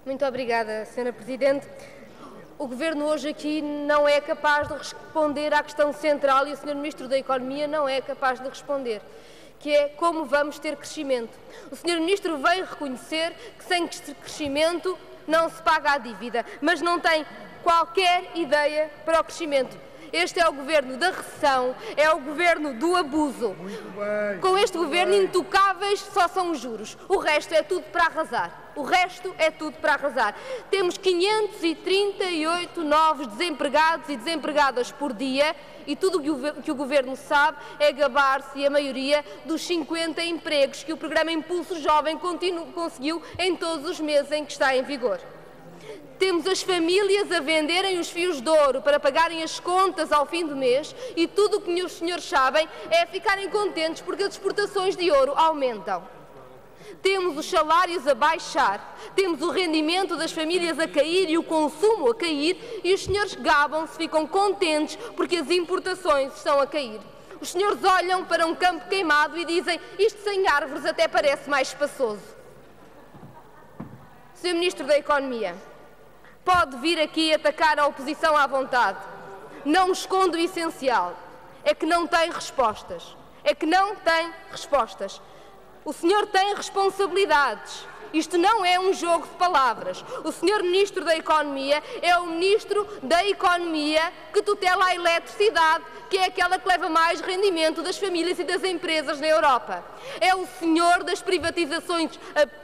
Muito obrigada, Sra. Presidente. O Governo hoje aqui não é capaz de responder à questão central e o Sr. Ministro da Economia não é capaz de responder, que é como vamos ter crescimento. O Sr. Ministro veio reconhecer que sem crescimento não se paga a dívida, mas não tem qualquer ideia para o crescimento. Este é o Governo da recessão, é o Governo do abuso. Com este Governo, intocáveis só são os juros. O resto é tudo para arrasar. O resto é tudo para arrasar. Temos 538 novos desempregados e desempregadas por dia e tudo o que o Governo sabe é gabar-se, e a maioria, dos 50 empregos que o programa Impulso Jovem conseguiu em todos os meses em que está em vigor. Temos as famílias a venderem os fios de ouro para pagarem as contas ao fim do mês e tudo o que os senhores sabem é ficarem contentes porque as exportações de ouro aumentam. Temos os salários a baixar, temos o rendimento das famílias a cair e o consumo a cair e os senhores gabam-se, ficam contentes porque as importações estão a cair. Os senhores olham para um campo queimado e dizem: isto sem árvores até parece mais espaçoso. Sr. Ministro da Economia, pode vir aqui atacar a oposição à vontade. Não esconde o essencial. É que não tem respostas. É que não tem respostas. O senhor tem responsabilidades. Isto não é um jogo de palavras. O senhor Ministro da Economia é o Ministro da Economia que tutela a eletricidade, que é aquela que leva mais rendimento das famílias e das empresas na Europa. É o senhor das privatizações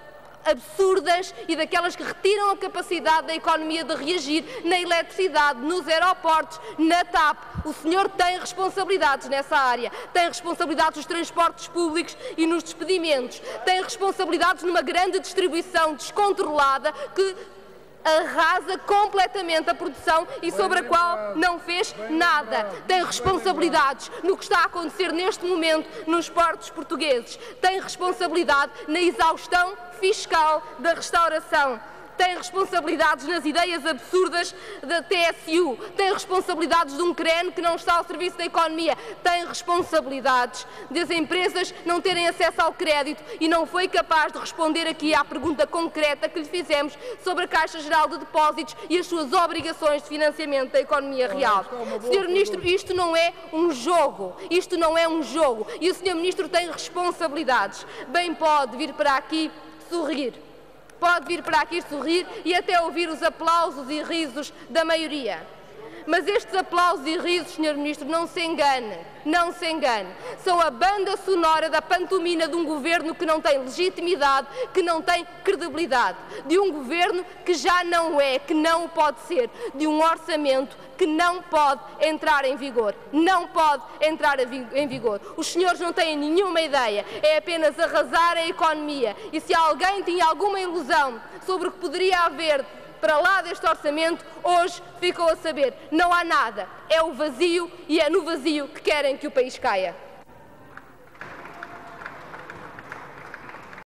absurdas e daquelas que retiram a capacidade da economia de reagir na eletricidade, nos aeroportos, na TAP. O senhor tem responsabilidades nessa área, tem responsabilidades nos transportes públicos e nos despedimentos, tem responsabilidades numa grande distribuição descontrolada que arrasa completamente a produção e sobre a qual não fez nada. Tem responsabilidades no que está a acontecer neste momento nos portos portugueses. Tem responsabilidade na exaustão fiscal da restauração. Tem responsabilidades nas ideias absurdas da TSU, tem responsabilidades de um CREN que não está ao serviço da economia, tem responsabilidades das empresas não terem acesso ao crédito e não foi capaz de responder aqui à pergunta concreta que lhe fizemos sobre a Caixa Geral de Depósitos e as suas obrigações de financiamento da economia real. Sr. Ministro, isto não é um jogo, isto não é um jogo e o Sr. Ministro tem responsabilidades. Bem pode vir para aqui sorrir. Pode vir para aqui sorrir e até ouvir os aplausos e risos da maioria. Mas estes aplausos e risos, Sr. Ministro, não se engane, não se engane. São a banda sonora da pantomima de um governo que não tem legitimidade, que não tem credibilidade. De um governo que já não é, que não pode ser. De um orçamento que não pode entrar em vigor. Não pode entrar em vigor. Os senhores não têm nenhuma ideia, é apenas arrasar a economia. E se alguém tinha alguma ilusão sobre o que poderia haver para lá deste orçamento, hoje ficou a saber. Não há nada. É o vazio e é no vazio que querem que o país caia.